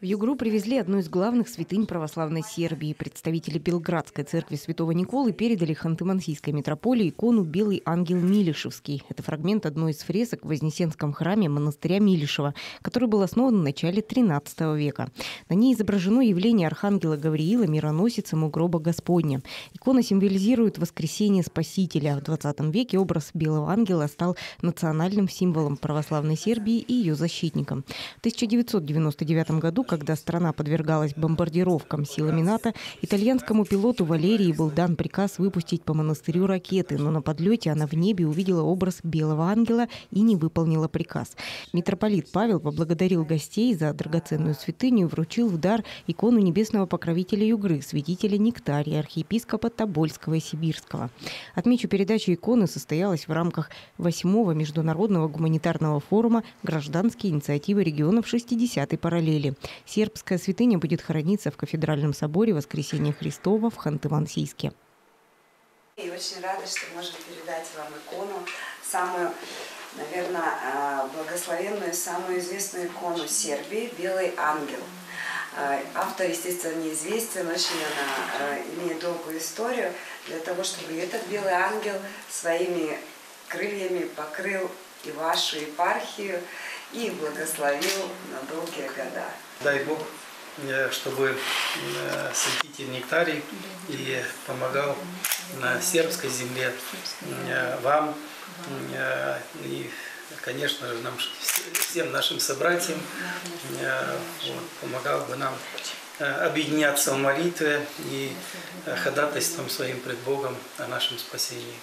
В Югру привезли одну из главных святынь православной Сербии. Представители Белградской церкви Святого Николы передали Ханты-Мансийской митрополии икону «Белый ангел Милишевский». Это фрагмент одной из фресок в Вознесенском храме монастыря Милишева, который был основан в начале XIII века. На ней изображено явление архангела Гавриила мироносицем у гроба Господня. Икона символизирует воскресение Спасителя. В XX веке образ Белого ангела стал национальным символом православной Сербии и ее защитником. В 1999 году, когда страна подвергалась бомбардировкам силами НАТО, итальянскому пилоту Валерии был дан приказ выпустить по монастырю ракеты, но на подлете она в небе увидела образ Белого ангела и не выполнила приказ. Митрополит Павел поблагодарил гостей за драгоценную святыню и вручил в дар икону небесного покровителя Югры, святителя Нектария, архиепископа Тобольского и Сибирского. Отмечу, передача иконы состоялась в рамках 8-го международного гуманитарного форума «Гражданские инициативы регионов 60-й параллели». Сербская святыня будет храниться в кафедральном соборе Воскресения Христова в Ханты-Мансийске. И очень рада, что можем передать вам икону, самую, наверное, благословенную, самую известную икону Сербии – «Белый ангел». Автор, естественно, неизвестен, очень она имеет долгую историю, для того, чтобы этот белый ангел своими крыльями покрыл и вашу епархию, и благословил на долгие года. Дай Бог, чтобы святитель Нектарий и помогал на сербской земле вам и, конечно же, нам, всем нашим собратьям, помогал бы нам объединяться в молитве и ходатайством своим пред Богом о нашем спасении.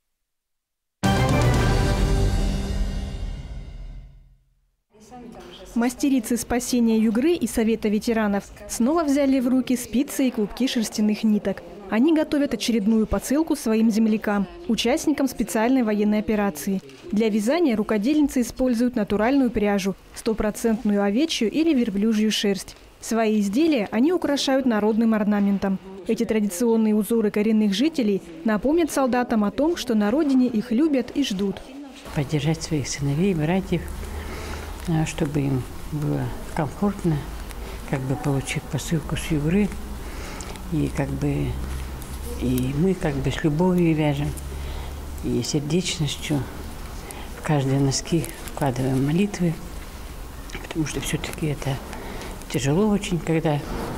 Мастерицы спасения Югры и Совета ветеранов снова взяли в руки спицы и клубки шерстяных ниток. Они готовят очередную посылку своим землякам, участникам специальной военной операции. Для вязания рукодельницы используют натуральную пряжу, 100% овечью или верблюжью шерсть. Свои изделия они украшают народным орнаментом. Эти традиционные узоры коренных жителей напомнят солдатам о том, что на родине их любят и ждут. Поддержать своих сыновей, братьев, чтобы им было комфортно, как бы получить посылку с Югры, и как бы и мы как бы с любовью вяжем, и сердечностью в каждые носки вкладываем молитвы, потому что все-таки это тяжело очень, когда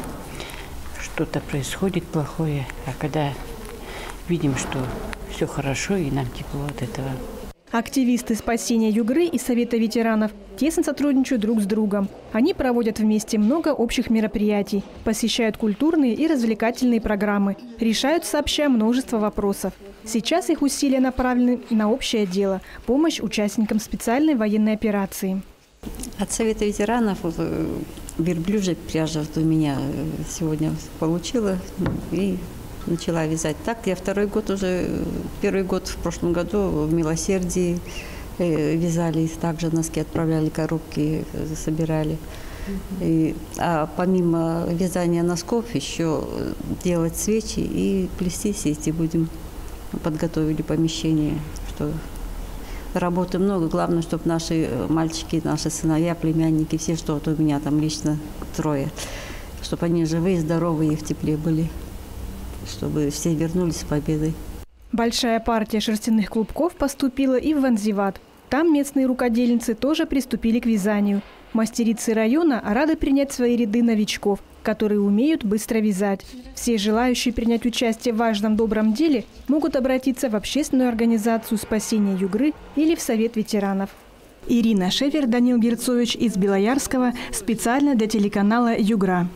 что-то происходит плохое, а когда видим, что все хорошо и нам тепло от этого. Активисты спасения Югры и Совета ветеранов тесно сотрудничают друг с другом. Они проводят вместе много общих мероприятий, посещают культурные и развлекательные программы, решают сообща множество вопросов. Сейчас их усилия направлены на общее дело – помощь участникам специальной военной операции. От Совета ветеранов верблюжья пряжа у меня сегодня получила и начала вязать. Так, я второй год уже, первый год в прошлом году в Милосердии вязали, также носки отправляли, коробки собирали. А помимо вязания носков еще делать свечи и плести сети будем. Подготовили помещение, что работы много. Главное, чтобы наши мальчики, наши сыновья, племянники, все, что вот у меня там лично 3, чтобы они живые, здоровые и в тепле были, чтобы все вернулись с победой. Большая партия шерстяных клубков поступила и в Ванзиват. Там местные рукодельницы тоже приступили к вязанию. Мастерицы района рады принять в свои ряды новичков, которые умеют быстро вязать. Все желающие принять участие в важном добром деле могут обратиться в общественную организацию спасения Югры или в Совет ветеранов. Ирина Шефер, Данил Герцович из Белоярского, специально для телеканала «Югра».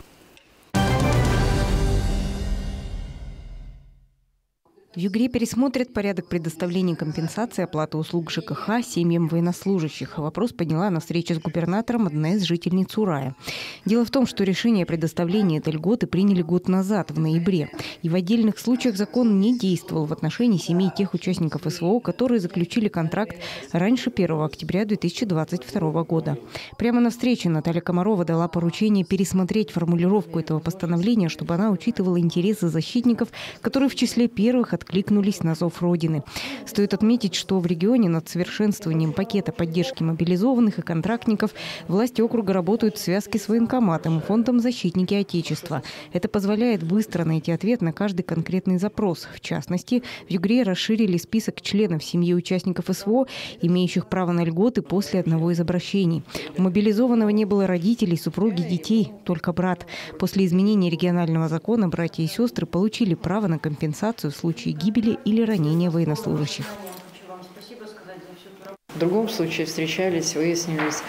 В Югре пересмотрят порядок предоставления компенсации оплаты услуг ЖКХ семьям военнослужащих. Вопрос подняла на встрече с губернатором одна из жительниц Урая. Дело в том, что решение о предоставлении этой льготы приняли год назад, в ноябре. И в отдельных случаях закон не действовал в отношении семей тех участников СВО, которые заключили контракт раньше 1 октября 2022 года. Прямо на встрече Наталья Комарова дала поручение пересмотреть формулировку этого постановления, чтобы она учитывала интересы защитников, которые в числе первых откликнулись на зов Родины. Стоит отметить, что в регионе над совершенствованием пакета поддержки мобилизованных и контрактников власти округа работают в связке с военкоматом и фондом «Защитники Отечества». Это позволяет быстро найти ответ на каждый конкретный запрос. В частности, в Югре расширили список членов семьи участников СВО, имеющих право на льготы после одного из обращений. У мобилизованного не было родителей, супруги, детей, только брат. После изменения регионального закона братья и сестры получили право на компенсацию в случае гибели или ранения военнослужащих. В другом случае встречались, выяснились,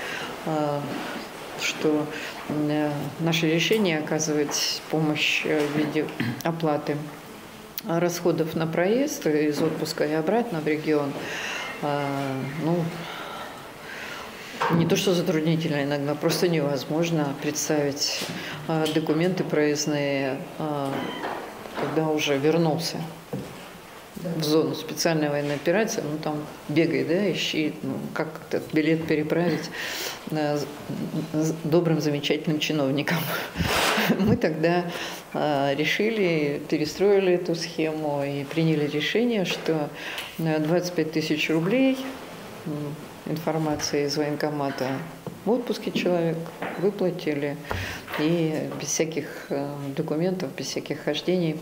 что наше решение оказывать помощь в виде оплаты расходов на проезд из отпуска и обратно в регион, не то что затруднительно, иногда просто невозможно представить документы проездные, когда уже вернулся в зону специальной военной операции, там бегай, ищи, как этот билет переправить добрым, замечательным чиновникам. Мы тогда решили, перестроили эту схему и приняли решение, что 25 тысяч рублей информации из военкомата в отпуске человек выплатили, и без всяких документов, без всяких хождений.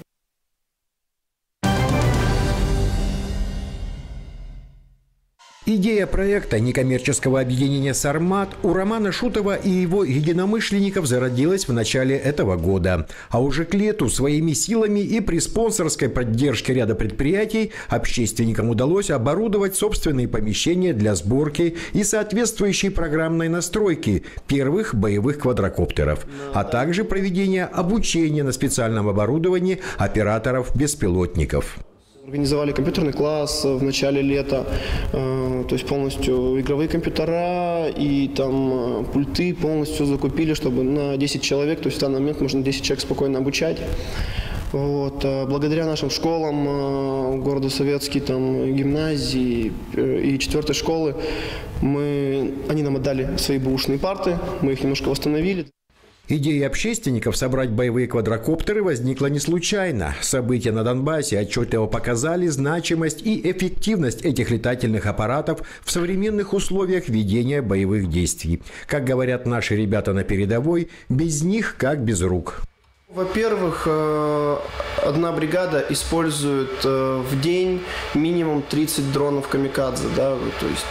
Идея проекта некоммерческого объединения «Сармат» у Романа Шутова и его единомышленников зародилась в начале этого года. А уже к лету своими силами и при спонсорской поддержке ряда предприятий общественникам удалось оборудовать собственные помещения для сборки и соответствующей программной настройки первых боевых квадрокоптеров, а также проведения обучения на специальном оборудовании операторов-беспилотников. Организовали компьютерный класс в начале лета, то есть полностью игровые компьютера и там пульты полностью закупили, чтобы на 10 человек, то есть в данный момент можно 10 человек спокойно обучать. Благодаря нашим школам города Советский, там, гимназии и 4-й школы, они нам отдали свои бэушные парты, мы их немножко восстановили. Идея общественников собрать боевые квадрокоптеры возникла не случайно. События на Донбассе отчетливо показали значимость и эффективность этих летательных аппаратов в современных условиях ведения боевых действий. Как говорят наши ребята на передовой, без них как без рук. Во-первых, одна бригада использует в день минимум 30 дронов камикадзе, то есть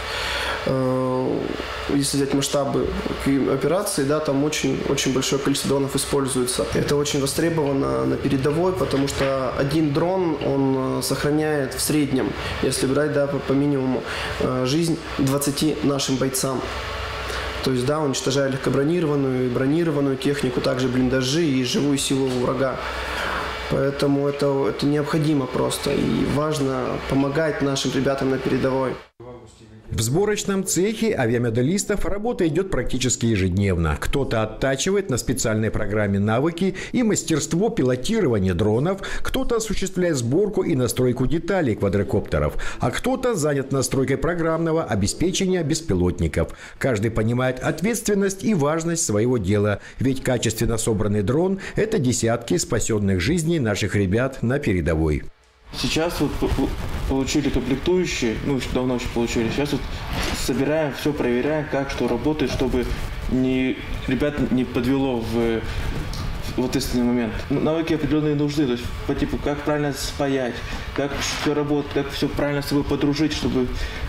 если взять масштабы операции, там очень большое количество дронов используется. Это очень востребовано на передовой, потому что один дрон, он сохраняет в среднем, если брать по минимуму, жизнь 20 нашим бойцам. То есть, уничтожая легкобронированную и бронированную технику, также блиндажи и живую силу врага. Поэтому это необходимо просто. И важно помогать нашим ребятам на передовой. В сборочном цехе авиамоделистов работа идет практически ежедневно. Кто-то оттачивает на специальной программе навыки и мастерство пилотирования дронов, кто-то осуществляет сборку и настройку деталей квадрокоптеров, а кто-то занят настройкой программного обеспечения беспилотников. Каждый понимает ответственность и важность своего дела, ведь качественно собранный дрон – это десятки спасенных жизней наших ребят на передовой. Сейчас получили комплектующие, еще давно получили. Сейчас собираем, все проверяем, как что работает, чтобы ребят не подвело в ответственный момент. Навыки определенные нужны, то есть по типу, как правильно спаять, как все работает, как все правильно с собой подружить, чтобы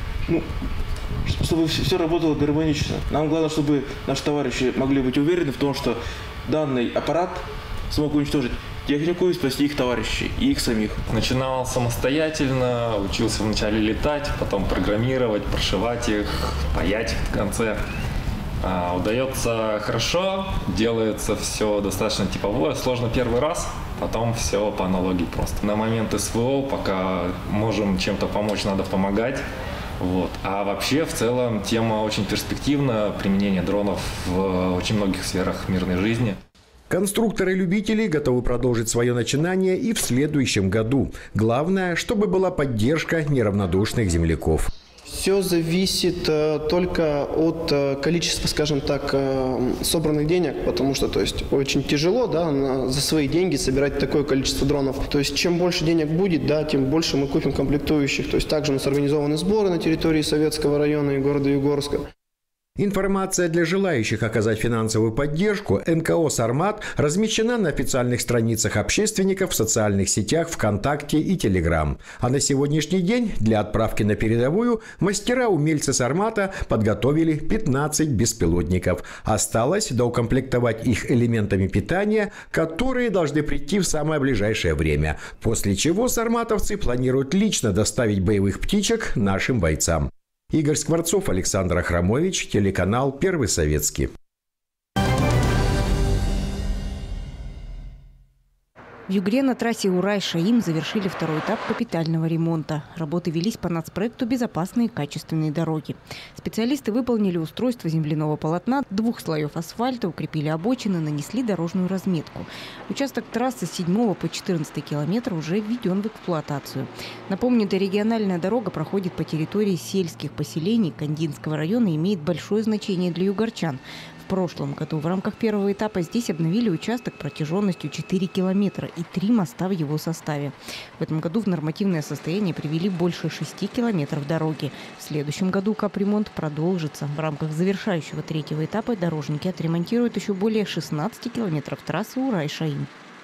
все работало гармонично. Нам главное, чтобы наши товарищи могли быть уверены в том, что данный аппарат смог уничтожить технику и спасти их товарищей и их самих. Начинал самостоятельно, учился вначале летать, потом программировать, прошивать их, паять в конце. Удается хорошо, делается все достаточно типовое, сложно первый раз, потом все по аналогии просто. На момент СВО, пока можем чем-то помочь, надо помогать. А вообще, в целом, тема очень перспективна, применение дронов в очень многих сферах мирной жизни. Конструкторы-любители готовы продолжить свое начинание и в следующем году. Главное, чтобы была поддержка неравнодушных земляков. Все зависит только от количества, скажем так, собранных денег, потому что, то есть, очень тяжело, да, за свои деньги собирать такое количество дронов. То есть, чем больше денег будет, да, тем больше мы купим комплектующих. То есть, также у нас организованы сборы на территории Советского района и города Югорска. Информация для желающих оказать финансовую поддержку НКО «Сармат» размещена на официальных страницах общественников в социальных сетях ВКонтакте и Телеграм. А на сегодняшний день для отправки на передовую мастера-умельцы «Сармата» подготовили 15 беспилотников. Осталось доукомплектовать их элементами питания, которые должны прийти в самое ближайшее время. После чего сарматовцы планируют лично доставить боевых птичек нашим бойцам. Игорь Скворцов, Александр Ахрамович, телеканал «Первый советский». В Югре на трассе Урай-Шаим завершили второй этап капитального ремонта. Работы велись по нацпроекту «Безопасные и качественные дороги». Специалисты выполнили устройство земляного полотна, 2 слоев асфальта, укрепили обочины, нанесли дорожную разметку. Участок трассы с 7 по 14 километр уже введен в эксплуатацию. Напомню, эта региональная дорога проходит по территории сельских поселений Кандинского района и имеет большое значение для югорчан. В прошлом году в рамках первого этапа здесь обновили участок протяженностью 4 километра и 3 моста в его составе. В этом году в нормативное состояние привели больше 6 километров дороги. В следующем году капремонт продолжится. В рамках завершающего 3-го этапа дорожники отремонтируют еще более 16 километров трассы Урай-Шаим.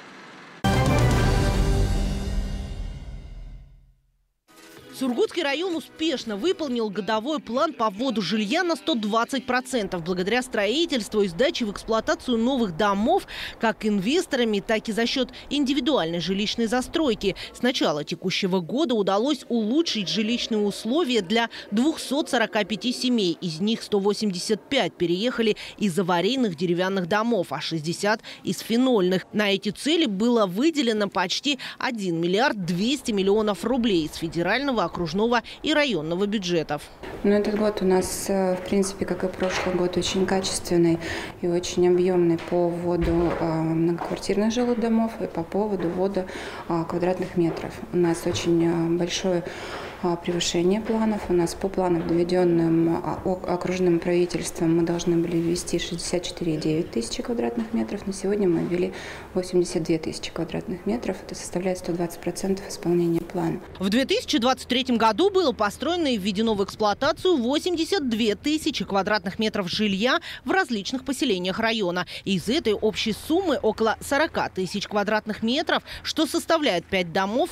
Сургутский район успешно выполнил годовой план по вводу жилья на 120%. Благодаря строительству и сдаче в эксплуатацию новых домов как инвесторами, так и за счет индивидуальной жилищной застройки. С начала текущего года удалось улучшить жилищные условия для 245 семей. Из них 185 переехали из аварийных деревянных домов, а 60 из фенольных. На эти цели было выделено почти 1 миллиард 200 миллионов рублей из федерального, окружного и районного бюджетов. Но этот год у нас, в принципе, как и прошлый год, очень качественный и очень объемный по вводу многоквартирных жилых домов и по поводу ввода квадратных метров. У нас очень большое превышение планов. У нас по планам, доведенным окружным правительством, мы должны были ввести 64,9 тысячи квадратных метров. На сегодня мы ввели 82 тысячи квадратных метров. Это составляет 120% исполнения плана. В 2023 году было построено и введено в эксплуатацию 82 тысячи квадратных метров жилья в различных поселениях района. Из этой общей суммы около 40 тысяч квадратных метров, что составляет 5 домов,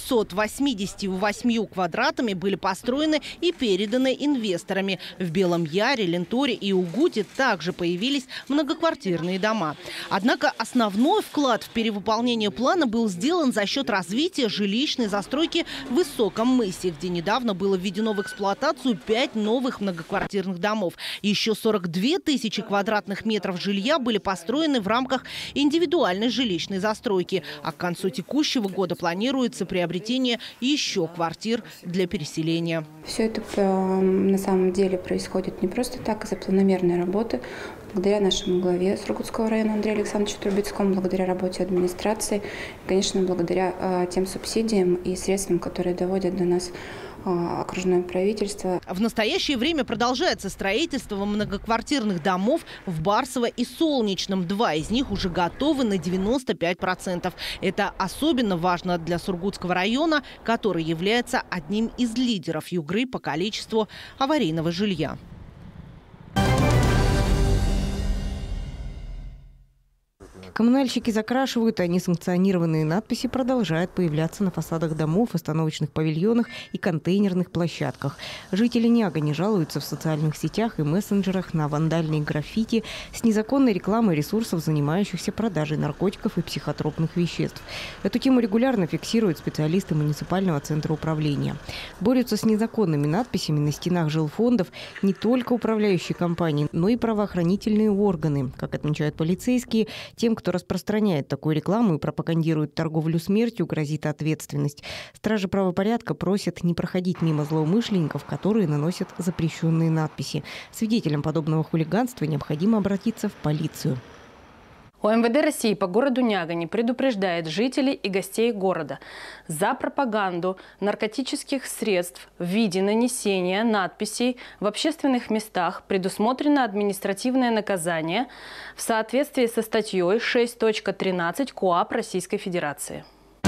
688 квадратами были построены и переданы инвесторами. В Белом Яре, Ленторе и Угуте также появились многоквартирные дома. Однако основной вклад в перевыполнение плана был сделан за счет развития жилищной застройки в Высоком мысе, где недавно было введено в эксплуатацию 5 новых многоквартирных домов. Еще 42 тысячи квадратных метров жилья были построены в рамках индивидуальной жилищной застройки. А к концу текущего года планируется приобретение еще квартир для переселения. Все это на самом деле происходит не просто так, из-за планомерной работы. Благодаря нашему главе Сургутского района Андрею Александровичу Трубецкому, благодаря работе администрации, и, конечно, благодаря тем субсидиям и средствам, которые доводят до нас окружное правительство. В настоящее время продолжается строительство многоквартирных домов в Барсово и Солнечном. 2 из них уже готовы на 95%. Это особенно важно для Сургутского района, который является одним из лидеров Югры по количеству аварийного жилья. Коммунальщики закрашивают, а несанкционированные надписи продолжают появляться на фасадах домов, остановочных павильонах и контейнерных площадках. Жители Нягани жалуются в социальных сетях и мессенджерах на вандальные граффити с незаконной рекламой ресурсов, занимающихся продажей наркотиков и психотропных веществ. Эту тему регулярно фиксируют специалисты муниципального центра управления. Борются с незаконными надписями на стенах жилфондов не только управляющие компании, но и правоохранительные органы. Как отмечают полицейские, тем, кто распространяет такую рекламу и пропагандирует торговлю смертью, грозит ответственность. Стражи правопорядка просят не проходить мимо злоумышленников, которые наносят запрещенные надписи. Свидетелям подобного хулиганства необходимо обратиться в полицию. МВД России по городу Нягани предупреждает жителей и гостей города: за пропаганду наркотических средств в виде нанесения надписей в общественных местах предусмотрено административное наказание в соответствии со статьей 6.13 КоАП Российской Федерации.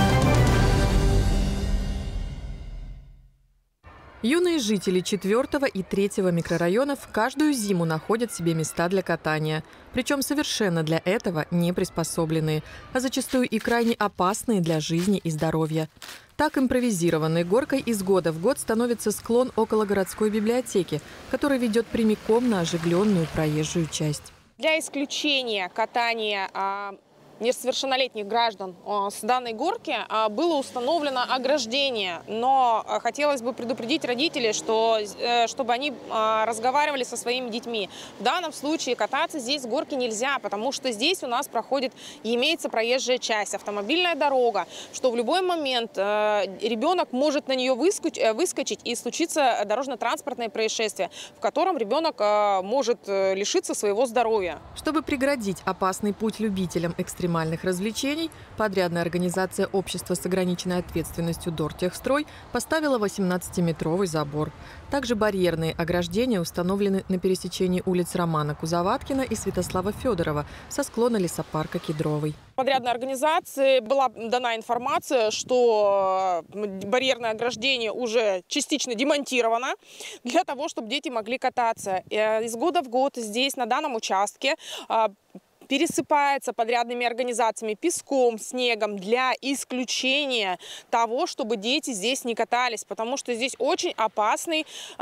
Юные жители 4 и 3 микрорайонов каждую зиму находят себе места для катания. Причем совершенно для этого не приспособленные, а зачастую и крайне опасные для жизни и здоровья. Так импровизированной горкой из года в год становится склон около городской библиотеки, который ведет прямиком на оживленную проезжую часть. Для исключения катания несовершеннолетних граждан с данной горки было установлено ограждение, но хотелось бы предупредить родителей, чтобы они разговаривали со своими детьми. В данном случае кататься здесь с горки нельзя, потому что здесь у нас проходит и имеется проезжая часть, автомобильная дорога, что в любой момент ребенок может на нее выскочить и случится дорожно-транспортное происшествие, в котором ребенок может лишиться своего здоровья. Чтобы преградить опасный путь любителям экстремальных развлечений, подрядная организация общества с ограниченной ответственностью Дортехстрой поставила 18-метровый забор. Также барьерные ограждения установлены на пересечении улиц Романа Кузоваткина и Святослава Федорова со склона лесопарка Кедровый. Подрядной организации была дана информация, что барьерное ограждение уже частично демонтировано для того, чтобы дети могли кататься. Из года в год здесь, на данном участке, пересыпается подрядными организациями песком, снегом для исключения того, чтобы дети здесь не катались, потому что здесь очень опасный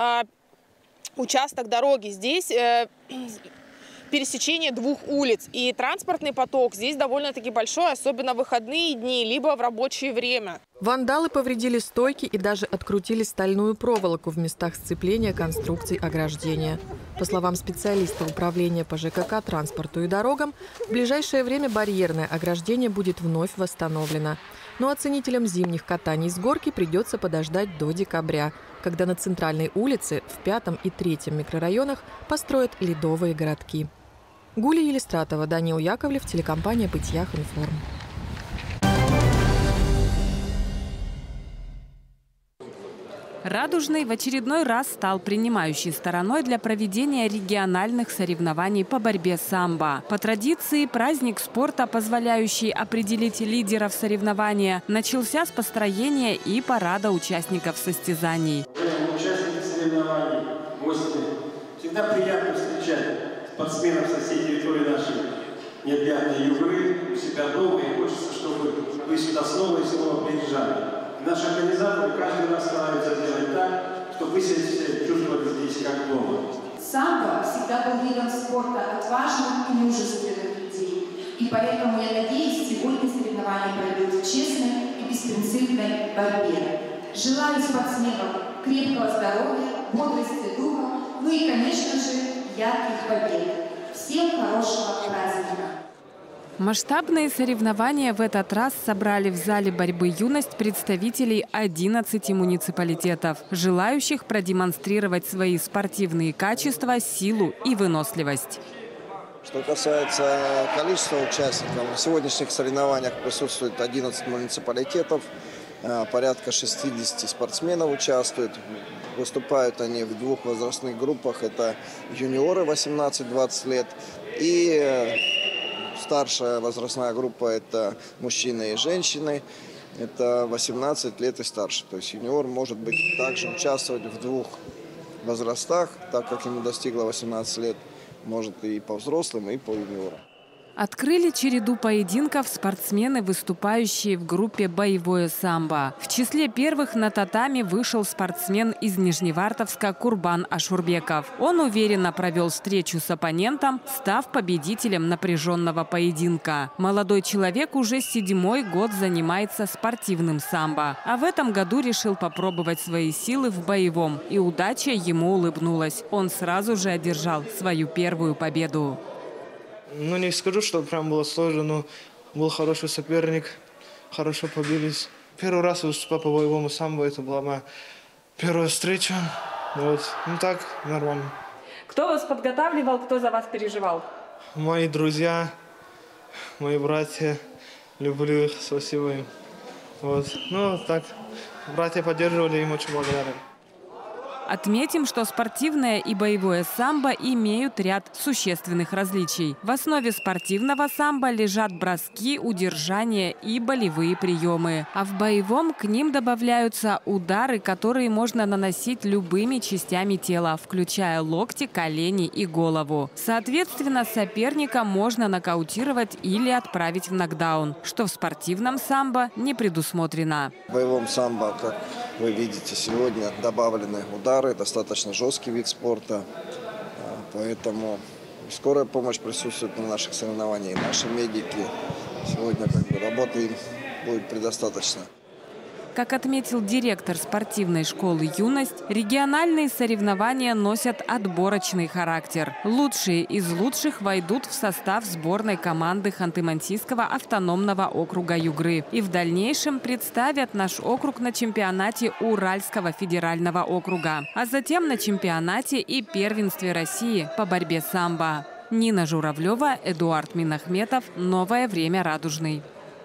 участок дороги. Здесь пересечение двух улиц, и транспортный поток здесь довольно-таки большой, особенно в выходные дни, либо в рабочее время. Вандалы повредили стойки и даже открутили стальную проволоку в местах сцепления конструкций ограждения. По словам специалиста управления по ЖКХ, транспорту и дорогам, в ближайшее время барьерное ограждение будет вновь восстановлено. Но оценителям зимних катаний с горки придется подождать до декабря, когда на центральной улице в 5 и 3 микрорайонах построят ледовые городки. Гуля Елистратова, Данил Яковлев, телекомпания «Пытьях Информ». Радужный в очередной раз стал принимающей стороной для проведения региональных соревнований по борьбе самбо. По традиции, праздник спорта, позволяющий определить лидеров соревнования, начался с построения и парада участников состязаний. Участники соревнований, гости. Всегда приятно встречать спортсменов со всей территории нашей необъятной Югры, у себя дома, и хочется, чтобы вы сюда снова и снова приезжали. Наши организаторы каждый раз стараются сделать так, чтобы вы себя чувствовали здесь как дома. Самбо всегда был видом спорта отважных и мужественных людей. И поэтому я надеюсь, сегодня соревнования пройдут в честной и беспринципной борьбе. Желаю спортсменам крепкого здоровья, бодрости духа, ну и, конечно же, ярких побед. Всем хорошего праздника! Масштабные соревнования в этот раз собрали в зале борьбы «Юность» представителей 11 муниципалитетов, желающих продемонстрировать свои спортивные качества, силу и выносливость. Что касается количества участников, на сегодняшних соревнованиях присутствует 11 муниципалитетов, порядка 60 спортсменов участвуют. Выступают они в двух возрастных группах, это юниоры 18-20 лет и старшая возрастная группа – это мужчины и женщины, это 18 лет и старше. То есть юниор может быть также участвовать в двух возрастах, так как ему достигло 18 лет, может и по взрослым, и по юниорам. Открыли череду поединков спортсмены, выступающие в группе «Боевое самбо». В числе первых на татами вышел спортсмен из Нижневартовска Курбан Ашурбеков. Он уверенно провел встречу с оппонентом, став победителем напряженного поединка. Молодой человек уже 7-й год занимается спортивным самбо. А в этом году решил попробовать свои силы в боевом. И удача ему улыбнулась. Он сразу же одержал свою первую победу. Ну, не скажу, что прям было сложно, но был хороший соперник, хорошо побились. Первый раз выступал по боевому самбо, это была моя первая встреча. Вот. Ну так, нормально. Кто вас подготавливал, кто за вас переживал? Мои друзья, мои братья, люблю их, спасибо им. Вот. Ну, так, братья поддерживали, им очень благодарен. Отметим, что спортивное и боевое самбо имеют ряд существенных различий. В основе спортивного самбо лежат броски, удержания и болевые приемы. А в боевом к ним добавляются удары, которые можно наносить любыми частями тела, включая локти, колени и голову. Соответственно, соперника можно нокаутировать или отправить в нокдаун, что в спортивном самбо не предусмотрено. В боевом самбо, как вы видите сегодня, добавлены удары. Достаточно жесткий вид спорта, поэтому скорая помощь присутствует на наших соревнованиях. Наши медики сегодня работы им будет предостаточно. Как отметил директор спортивной школы «Юность», региональные соревнования носят отборочный характер. Лучшие из лучших войдут в состав сборной команды Ханты-Мансийского автономного округа Югры и в дальнейшем представят наш округ на чемпионате Уральского федерального округа, а затем на чемпионате и первенстве России по борьбе самбо. Нина Журавлева, Эдуард Минахметов. Новое время радужный.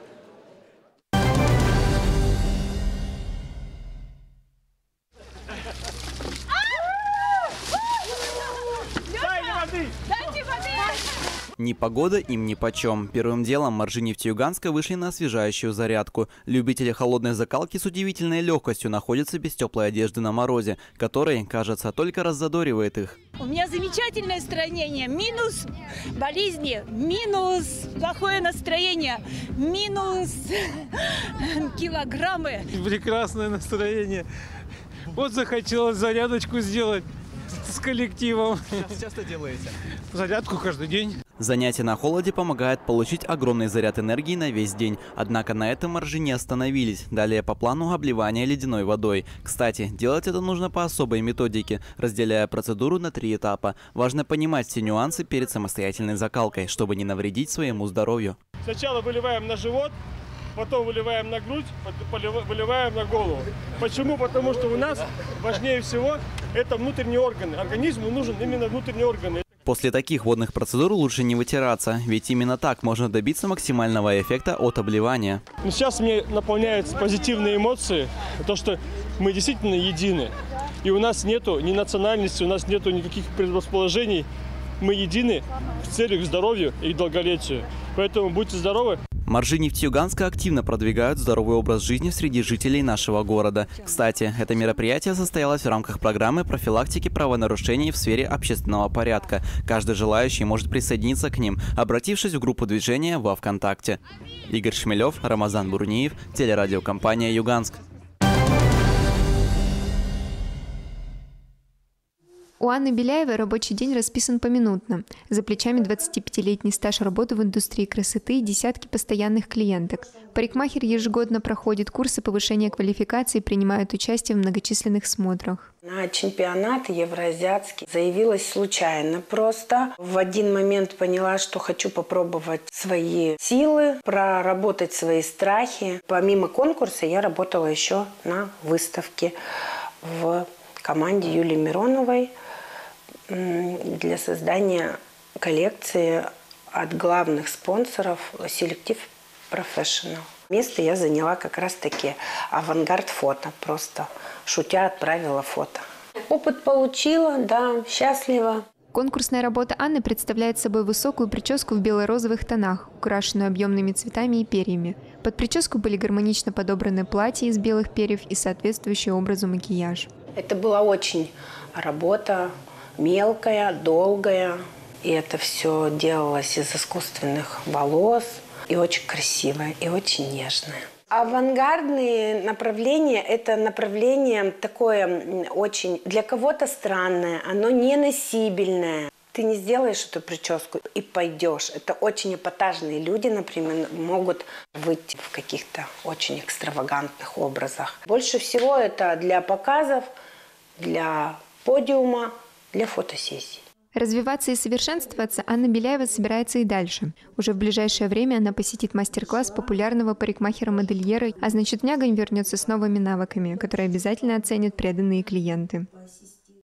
Ни погода им нипочем. Первым делом моржи Нефтеюганска вышли на освежающую зарядку. Любители холодной закалки с удивительной легкостью находятся без теплой одежды на морозе, который, кажется, только раззадоривает их. У меня замечательное настроение. Минус болезни, минус плохое настроение, минус килограммы. Прекрасное настроение. Вот захотелось зарядочку сделать с коллективом. Часто делаете? Зарядку каждый день. Занятие на холоде помогает получить огромный заряд энергии на весь день. Однако на этом моржи не остановились. Далее по плану обливание ледяной водой. Кстати, делать это нужно по особой методике, разделяя процедуру на 3 этапа. Важно понимать все нюансы перед самостоятельной закалкой, чтобы не навредить своему здоровью. Сначала выливаем на живот, потом выливаем на грудь, выливаем на голову. Почему? Потому что у нас важнее всего это внутренние органы. Организму нужен именно внутренние органы. После таких водных процедур лучше не вытираться, ведь именно так можно добиться максимального эффекта от обливания. Сейчас мне наполняют позитивные эмоции, то, что мы действительно едины. И у нас нету ни национальности, у нас нету никаких предрасположений. Мы едины в целях к здоровью и долголетию. Поэтому будьте здоровы. Моржи Нефтеюганска активно продвигают здоровый образ жизни среди жителей нашего города. Кстати, это мероприятие состоялось в рамках программы профилактики правонарушений в сфере общественного порядка. Каждый желающий может присоединиться к ним, обратившись в группу движения во ВКонтакте. Игорь Шмелев, Рамазан Бурниев, телерадиокомпания «Юганск». У Анны Беляевой рабочий день расписан поминутно. За плечами 25-летний стаж работы в индустрии красоты и десятки постоянных клиенток. Парикмахер ежегодно проходит курсы повышения квалификации и принимает участие в многочисленных смотрах. На чемпионат евроазиатский заявилась случайно просто. В один момент поняла, что хочу попробовать свои силы, проработать свои страхи. Помимо конкурса я работала еще на выставке в команде Юлии Мироновой для создания коллекции от главных спонсоров Selective Professional. Место я заняла как раз-таки авангард фото. Просто шутя отправила фото. Опыт получила, да, счастлива. Конкурсная работа Анны представляет собой высокую прическу в бело-розовых тонах, украшенную объемными цветами и перьями. Под прическу были гармонично подобраны платья из белых перьев и соответствующий образу макияж. Это была очень работа мелкая, долгая. И это все делалось из искусственных волос. И очень красивое, и очень нежное. Авангардные направления – это направление такое очень для кого-то странное, оно неносибельное. Ты не сделаешь эту прическу и пойдешь. Это очень эпатажные люди, например, могут выйти в каких-то очень экстравагантных образах. Больше всего это для показов, для подиума, для фотосессий. Развиваться и совершенствоваться Анна Беляева собирается и дальше. Уже в ближайшее время она посетит мастер-класс популярного парикмахера-модельера, а значит, в Нягань вернется с новыми навыками, которые обязательно оценят преданные клиенты.